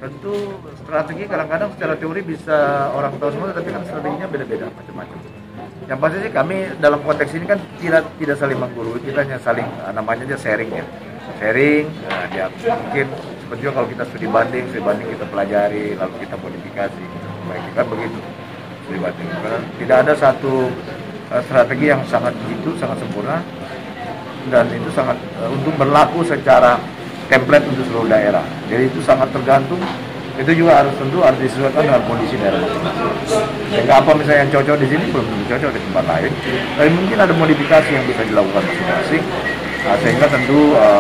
Tentu strategi kadang-kadang secara teori bisa orang tahu semua, tapi kan strateginya beda-beda macam-macam. Yang pasti sih kami dalam konteks ini kan tidak saling menggurui, kita hanya saling namanya aja sharing ya. Sharing, ya mungkin seperti juga kalau kita studi banding kita pelajari, lalu kita modifikasi, baik kan begitu studi banding. Karena tidak ada satu strategi yang sangat sempurna dan itu sangat untuk berlaku secara template untuk seluruh daerah. Jadi itu sangat tergantung, itu juga harus disesuaikan dengan kondisi daerah masing-masing. Sehingga apa misalnya yang cocok di sini belum tentu cocok di tempat lain. Tapi mungkin ada modifikasi yang bisa dilakukan masing-masing. Sehingga tentu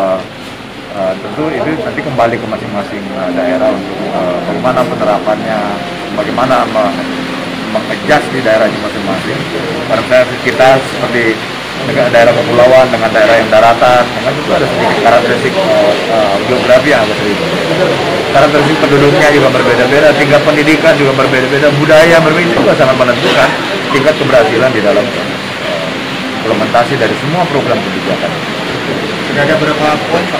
itu nanti kembali ke masing-masing daerah untuk bagaimana penerapannya, bagaimana mengadjust di daerahnya masing-masing. Karena kita seperti daerah kepulauan dengan daerah yang daratan, memang itu ada sedikit karakteristik geografi yang agak sedikit. Karakteristik penduduknya juga berbeda-beda, tingkat pendidikan juga berbeda-beda, budaya berbeda juga sangat menentukan tingkat keberhasilan di dalam implementasi dari semua program kebijakan. Sudah ada berapa poin Pak?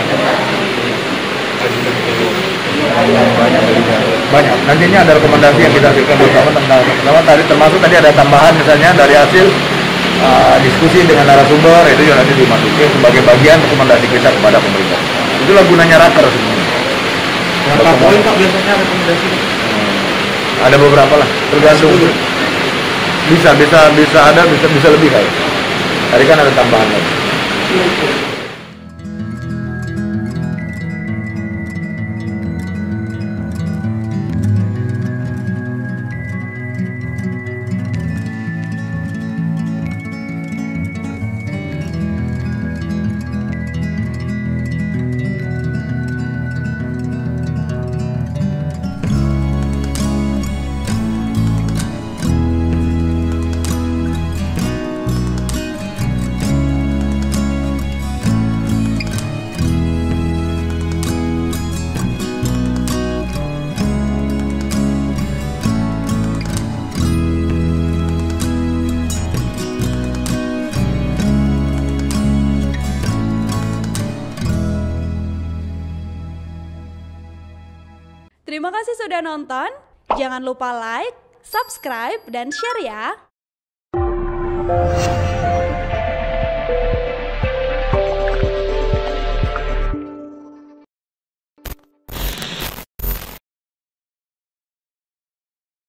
Banyak. Nantinya ada rekomendasi yang kita hasilkan bersama tentang tadi, termasuk tadi ada tambahan misalnya dari hasil diskusi dengan narasumber, itu juga nanti dimasukin sebagai bagian rekomendasi kita kepada pemerintah. Itulah gunanya raker sebenarnya. Berapa poin Pak biasanya rekomendasi? Ada beberapa lah, tergantung. Bisa ada, bisa lebih kayak. Tadi kan ada tambahan lagi. Terima kasih sudah nonton. Jangan lupa like, subscribe, dan share ya.